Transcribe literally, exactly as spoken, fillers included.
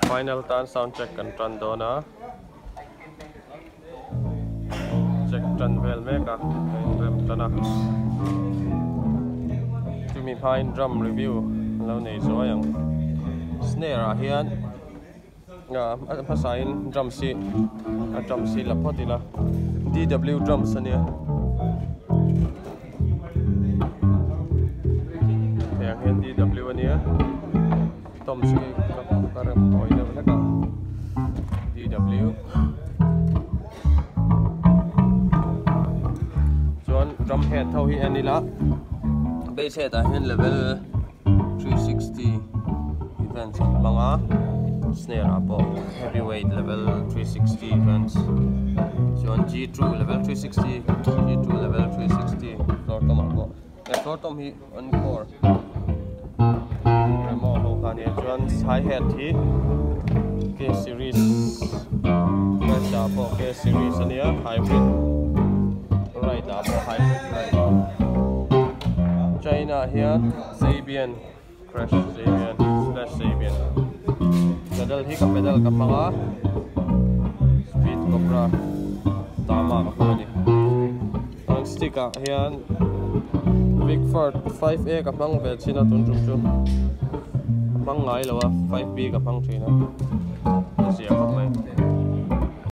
final tan sound check kan tran do na check tran vel me ka rem tana to mi pine drum review lo nei zo yang snare a hian nga pasain drum si a drum si la potila D W drums ania yang hian D W ania tom si ka rem hoi na la ka D W chuan drum head thau hi anila bass head a hian level three sixty events manga snare apo heavyweight level three sixty events chuan G two level three sixty G two level three sixty floor tom apo e floor tom hi encore remo ho kan e chuan hi hat hi K series bass apo K series ania hybrid right apo hybrid right China here Sabian crash Sabian slash Sabian pedal hi ka pedal ka panga speed cobra tama ka pani ang stick a hian Bigford five A ka pang vel china tun tum chu pang ngai lawa five B ka pang china sia ka mai